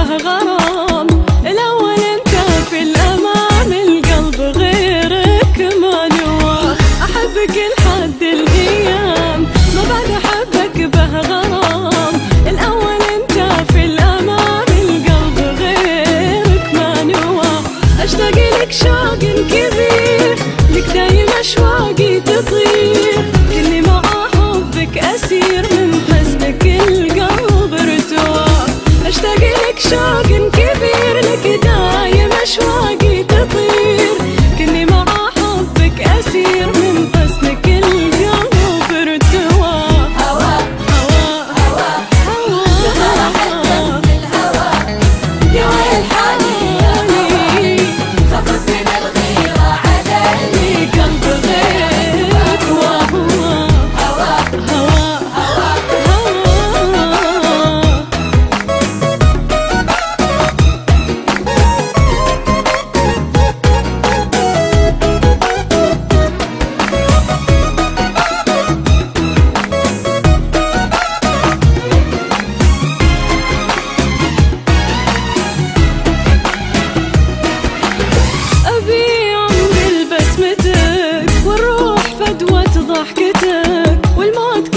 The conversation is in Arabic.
به غرام. الأول أنت في الأمام، القلب غيرك ما نوى. أحبك لحد الأيام، ما بعد أحبك به غرام. الأول أنت في الأمام، القلب غيرك ما نوى. أشتاق لك شوق كبير، لك دايم أشواقي تطير. كني مع حبك أسير، من حسنك القلب ارتوى. أشتاق لك شوق كبير، لك دايم أشواقي تطير. كني مع حبك أسير، من حسنك القلب ارتوى. هوا هوا هوا هوا هوا في الهوا، يا ويل حالي خفت من الغيرة علي. قلب غيرك وهو هوا هوا هوا هوا. أبي عمري بسمتك، والروح فدوة ضحكتك، والموت